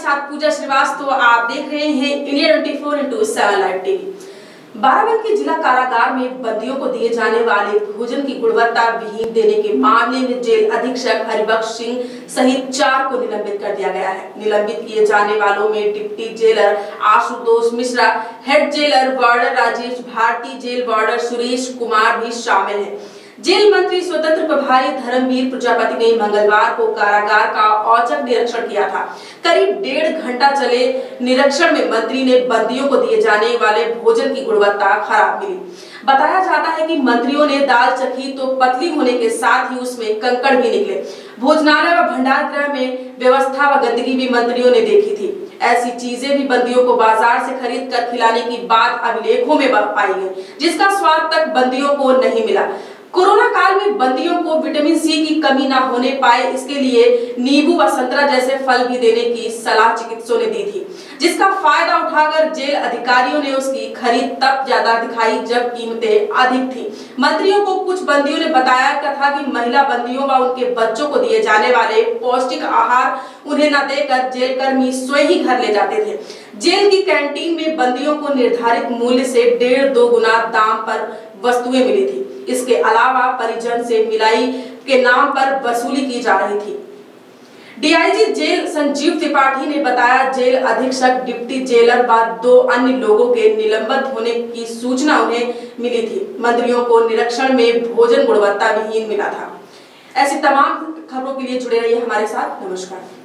साथ पूजा श्रीवास्तव। आप देख रहे हैं इंडिया 24/7 लाइव टीवी। बाराबंकी जिला कारागार में बंदियों को दिए जाने वाले भोजन की गुणवत्ता विहीन देने के मामले में जेल अधीक्षक हरिबख्श सिंह सहित 4 को निलंबित कर दिया गया है। निलंबित किए जाने वालों में deputy jailer Ashutosh Mishra, head jailer warder Rajesh Bharti, jail warder Suresh Kumar भी शामिल हैं। जेल मंत्री स्वतंत्र प्रभारी धर्मवीर प्रजापति ने मंगलवार को कारागार का औचक निरीक्षण किया था। करीब 1.5 घंटा चले निरीक्षण में मंत्री ने बंदियों को दिए जाने वाले भोजन की गुणवत्ता खराब मिली। बताया जाता है कि मंत्रियों ने दाल चखी तो पतली होने के साथ ही उसमें कंकड़ भी निकले। भोजनालय व भंडार गृह में व्यवस्था व गंदगी भी मंत्रियों ने देखी थी। ऐसी चीजें भी बंदियों को बाजार से खरीद कर खिलाने की बात अभिलेखों में पाई गई, जिसका स्वाद तक बंदियों को नहीं मिला। कोरोना काल में बंदियों को विटामिन सी की कमी न होने पाए, इसके लिए नींबू व संतरा जैसे फल भी देने की सलाह चिकित्सकों ने दी थी, जिसका फायदा उठाकर जेल अधिकारियों ने उसकी खरीद तब ज्यादा दिखाई जब कीमतें अधिक थी। मंत्रियों को कुछ बंदियों ने बताया था कि महिला बंदियों व उनके बच्चों को दिए जाने वाले पौष्टिक आहार उन्हें न देकर जेल कर्मी स्वयं ही घर ले जाते थे। जेल की कैंटीन में बंदियों को निर्धारित मूल्य से 1.5-2 गुना दाम पर वस्तुएं मिली थी। इसके अलावा परिजन से मिलाई के नाम पर वसूली की जा रही थी। डीआईजी जेल संजीव त्रिपाठी ने बताया, जेल अधीक्षक, डिप्टी जेलर व 2 अन्य लोगों के निलंबित होने की सूचना उन्हें मिली थी। मंत्रियों को निरीक्षण में भोजन गुणवत्ता विहीन मिला था। ऐसी तमाम खबरों के लिए जुड़े रहिए हमारे साथ। नमस्कार।